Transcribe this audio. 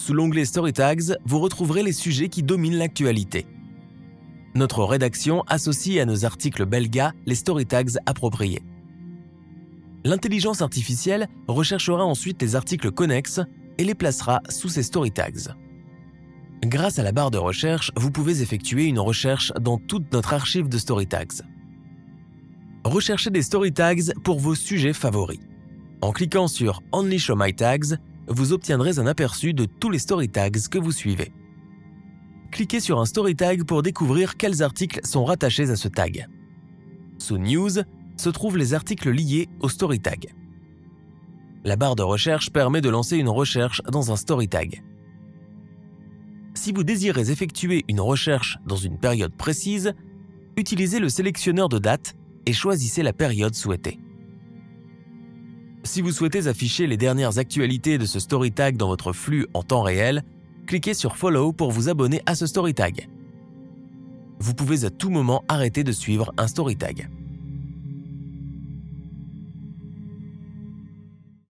Sous l'onglet Story Tags, vous retrouverez les sujets qui dominent l'actualité. Notre rédaction associe à nos articles Belga les Story Tags appropriés. L'intelligence artificielle recherchera ensuite les articles connexes et les placera sous ces Story Tags. Grâce à la barre de recherche, vous pouvez effectuer une recherche dans toute notre archive de Story Tags. Recherchez des Story Tags pour vos sujets favoris. En cliquant sur « Only Show My Tags », vous obtiendrez un aperçu de tous les Story Tags que vous suivez. Cliquez sur un Story Tag pour découvrir quels articles sont rattachés à ce tag. Sous « News » se trouvent les articles liés au Story Tag. La barre de recherche permet de lancer une recherche dans un Story Tag. Si vous désirez effectuer une recherche dans une période précise, utilisez le sélectionneur de date et choisissez la période souhaitée. Si vous souhaitez afficher les dernières actualités de ce Story Tag dans votre flux en temps réel, cliquez sur Follow pour vous abonner à ce Story Tag. Vous pouvez à tout moment arrêter de suivre un Story Tag.